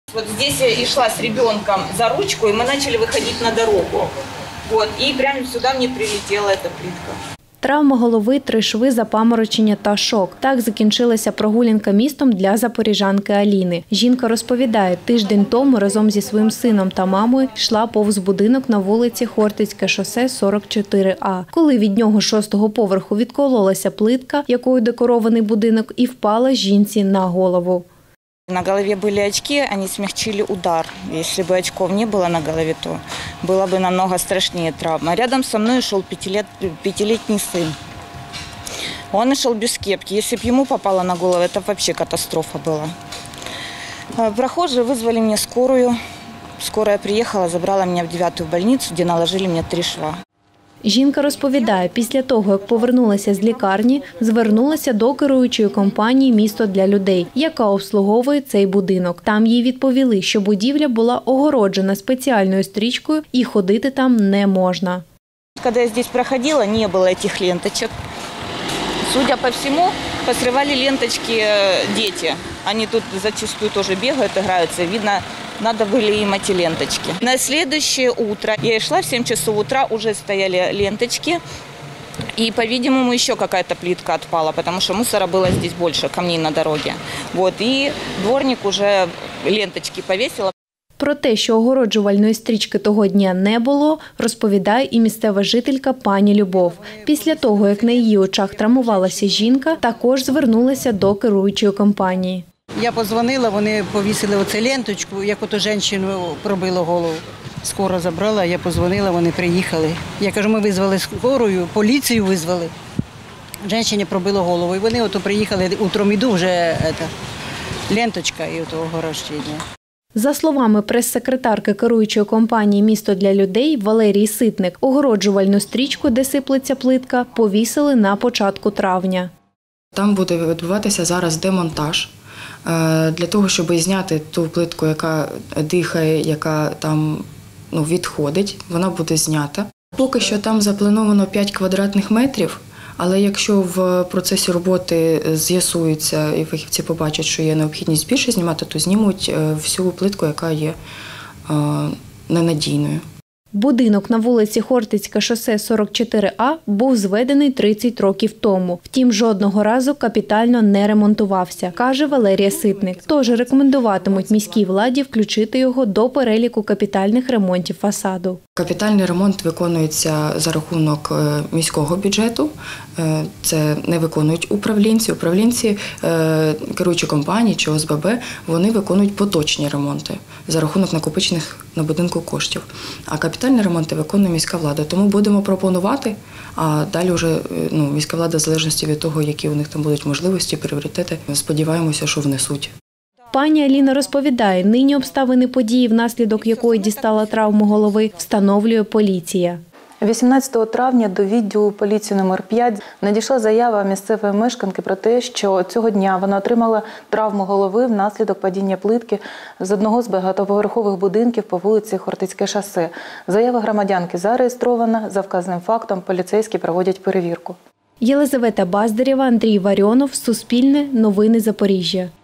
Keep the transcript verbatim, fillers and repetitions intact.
Вот здесь я шла с ребенком за ручку, и мы начали выходить на дорогу. Вот, и прямо сюда мне прилетела эта плитка. Травма голови, три шви, запаморочення та шок. Так закінчилася прогулянка містом для запоріжанки Аліни. Жінка розповідає, тиждень тому разом зі своїм сином та мамою йшла повз будинок на вулиці Хортицьке шосе, сорок чотири А. Коли від нього шостого поверху відкололася плитка, якою декорований будинок, і впала жінці на голову. На голове были очки, они смягчили удар. Если бы очков не было на голове, то было бы намного страшнее травма. Рядом со мной шел пятилет, пятилетний сын. Он шел без кепки. Если бы ему попало на голову, это вообще катастрофа была. Прохожие вызвали мне скорую. Скорая приехала, забрала меня в девятую больницу, где наложили мне три шва. Жінка розповідає, після того, як повернулася з лікарні, звернулася до керуючої компанії «Місто для людей», яка обслуговує цей будинок. Там їй відповіли, що будівля була огороджена спеціальною стрічкою і ходити там не можна. Коли я тут проходила, не було цих ленточок. Судя по всему, посрывали ленточки дети. Они тут зачастую тоже бегают, играются. Видно, надо были им эти ленточки. На следующее утро я шла в семь часов утра, уже стояли ленточки. И, по-видимому, еще какая-то плитка отпала, потому что мусора было здесь больше, камней на дороге. Вот, и дворник уже ленточки повесила. Про те, що огороджувальної стрічки того дня не було, розповідає і місцева жителька пані Любов. Після того, як на її очах травмувалася жінка, також звернулася до керуючої компанії. Я подзвонила, вони повісили оцю ленточку, як ото жінку пробило голову. Скоро забрала, я подзвонила, вони приїхали. Я кажу, ми визвали скорую, поліцію визвали. Жінці пробило голову, і вони ото приїхали, утром іду вже ета, ленточка і ото огороження. За словами прес-секретарки керуючої компанії «Місто для людей» Валерії Ситник, огороджувальну стрічку, де сиплеться плитка, повісили на початку травня. Там буде відбуватися зараз демонтаж для того, щоб зняти ту плитку, яка дихає, яка там ну, відходить, вона буде знята. Поки що там заплановано п'ять квадратних метрів, але якщо в процесі роботи з'ясується і фахівці побачать, що є необхідність більше знімати, то знімуть всю плитку, яка є ненадійною. Будинок на вулиці Хортицьке шосе, сорок чотири А був зведений тридцять років тому. Втім, жодного разу капітально не ремонтувався, каже Валерія Ситник. Тож рекомендуватимуть міській владі включити його до переліку капітальних ремонтів фасаду. Капітальний ремонт виконується за рахунок міського бюджету. Це не виконують управлінці. Управлінці, керуючі компанії чи О С Б Б, вони виконують поточні ремонти за рахунок накопичених на будинку коштів. А капітальні ремонти виконує міська влада. Тому будемо пропонувати, а далі вже ну, міська влада, в залежності від того, які у них там будуть можливості, пріоритети, сподіваємося, що внесуть. Пані Аліна розповідає, нині обставини події, внаслідок якої дістала травму голови, встановлює поліція. вісімнадцятого травня до відділу поліції номер п'ять надійшла заява місцевої мешканки про те, що цього дня вона отримала травму голови внаслідок падіння плитки з одного з багатоповерхових будинків по вулиці Хортицьке шосе. Заява громадянки зареєстрована, за вказаним фактом поліцейські проводять перевірку. Єлизавета Баздарєва, Андрій Варіонов, Суспільне, Новини Запоріжжя.